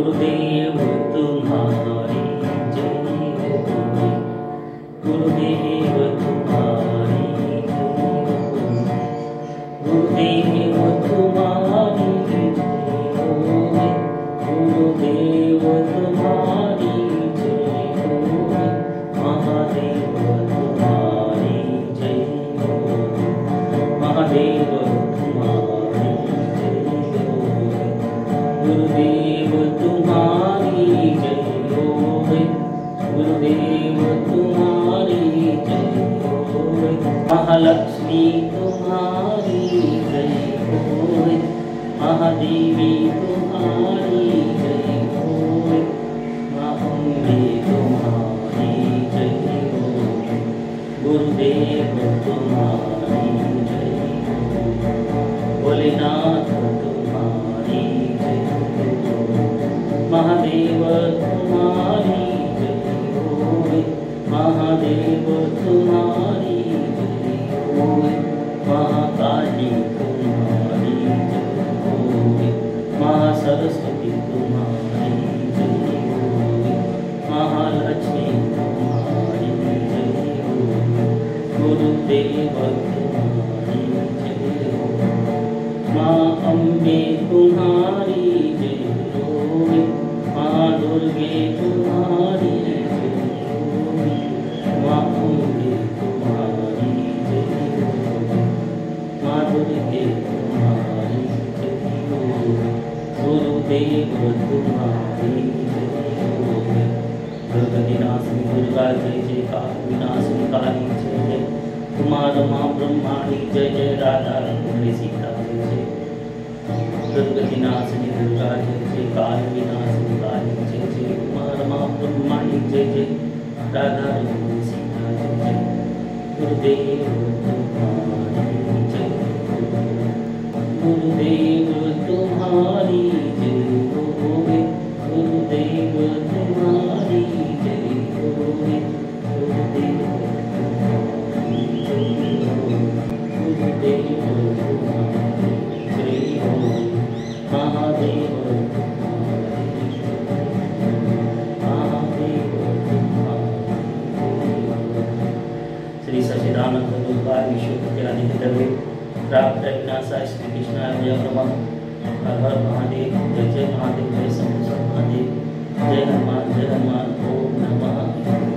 गुरुदेव तुम्हारी जय हो, गुरुदेव तुम्हारी जय हो, गुरुदेव तुम्हारी जय हो, गुरुदेव तुम्हारी जय हो, महादेव तुम्हारी जय हो, महादेव तुम्हारी जय हो, गुरुदेव तुम्हारी जय हो, गुरुदेव तुम्हारी जय हो, महालक्ष्मी तुम्हारी जय हो, महादेवी तुम्हारी जय हो, माँ अम्बे तुम्हारी जय हो, गुरुदेव तुम्हारी जय हो, भोलेनाथ तुम्हारी जय हो, महादेव तुम्हारी जय हो, महादेव तुम्हारी जय हो, महाकाली तुम्हारी जय हो, महासरस्वती तुम्हारी जय हो, महालक्ष्मी तुम्हारी जय हो, गुरुदेव तुम्हारी जय हो, माँ अम्बे तुम्हारी जय हो, माँ दुर्गे तुम्हारी जय हो, माँ अम्बे तुम्हारी जय हो, माँ दुर्गे तुम्हारी जय हो, गुरुदेव तुम्हारी जय हो, दुर्गतिनाशिनी दुर्गा जय जय, काल विनाशिनी काली जय जय, कुमार माँ ब्रह्माणी जय जय, राधा रमणी सीता जय जय, दुर्गतिनाशिनी दुर्गा जय जय, काल विनाशिनी काली जय जय, कुमार माँ ब्रह्माणी जय जय, राधा रमणी सीता जय जय, गुरुदेव तुम्हारी जय हो, गुरुदेव तुम्हारी जय हो, गुरुदेव तुम्हारी जय हो, गुरुदेव तुम्हारी जय हो, गुरुदेव तुम्हारी जय हो, महादेव तुम्हारी जय हो, महादेव तुम्हारी जय हो। श्री सच्चिदानंद दुर्गा विश्व द्रव्य प्राप्त विनाशाय श्री कृष्णाय जय नमः। हर हर महादेव, जय जय महादेव, जय शंभु महादेव, जय हनुमान ओम नमः।